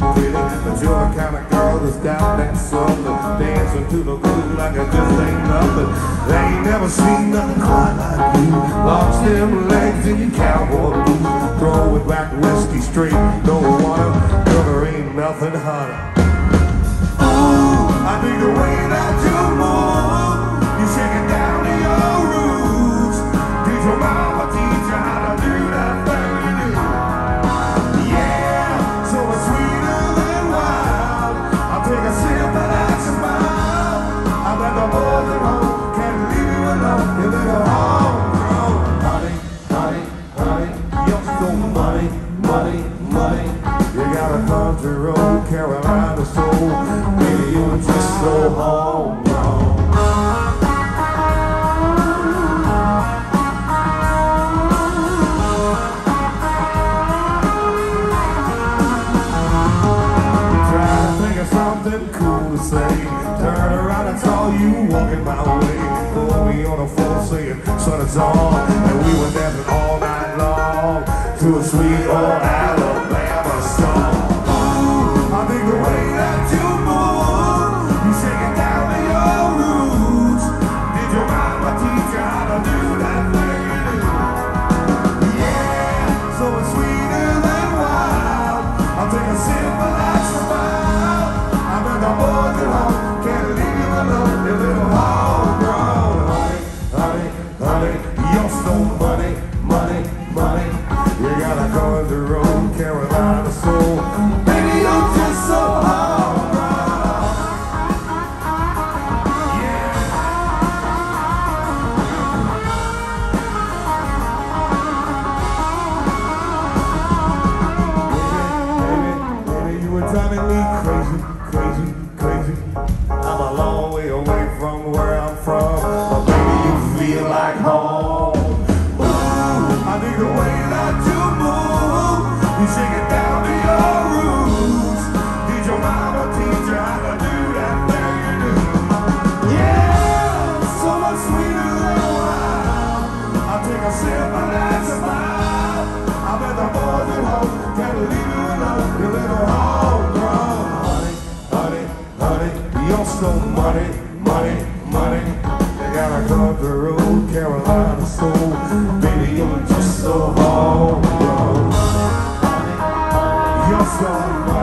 pretty, but you're the kind of girl that's got that something, dancing to the groove like it just ain't nothing. They ain't never seen nothing quite like you. Lost them legs in your cowboy boots, throw it back whiskey straight, no water, girl, there ain't nothing hotter. Ooh, I dig the way that you move. You shake it down to your roots. Did your mama teach you how to do that thing you do? Yeah, so it's sweeter than wild. I'll take a sip and that's a smile. I bet the boys at home can't leave you alone. You little homegrown. Honey, honey, honey, you're so money, money, money. You got a country road, Carolina soul. Baby, you're just so homegrown. Something cool to say. Turn around, I saw you walking my way. Pull me on a phone saying, son, it's on. And we were dancing all night long to a sweet old Alabama song. Ooh, I think the way that you move, you shake it down to your roots. Did your mama teach you how to do that thing you do? Yeah, so it's sweeter than wild. I'll take a sip of that smile. The boys at home can't leave you alone, you little homegrown. Honey, honey, honey, you're so money, money, money. You got a country road, Carolina soul. Baby, you're just so homegrown. Yeah. Baby, you were driving me crazy. Crazy, crazy. I'm a long way away from where I'm from, but baby, you feel like home. Ooh, I dig the way that you move. You shake it down to your roots. Did your mama teach you how to do that thing you do? Yeah, so much sweeter than wild. I'll take a sip and that's a smile. I bet the boys at home can't leave you alone, you little homegrown. You're so money, money, money. You got a country road, Carolina soul. Baby, you're just so homegrown. You're so money.